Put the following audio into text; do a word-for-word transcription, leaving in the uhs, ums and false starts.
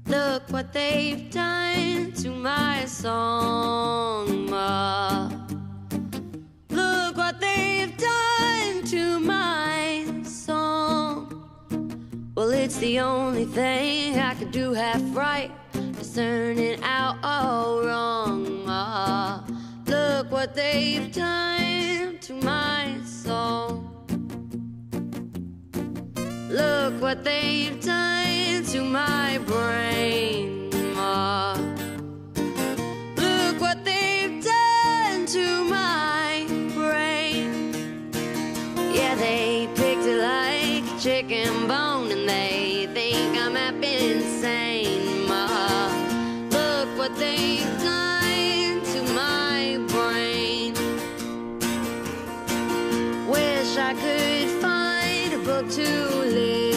Look what they've done to my song, Ma. Look what they've done to my song. Well, it's the only thing I could do half right. It's turning out all wrong, Ma. Look what they've done to my song. Look what they've done to my brain, Ma. Look what they've done to my brain. Yeah, they picked it like a chicken bone, and they think I'm up insane, Ma. Look what they've done to my brain. Wish I could find a book to live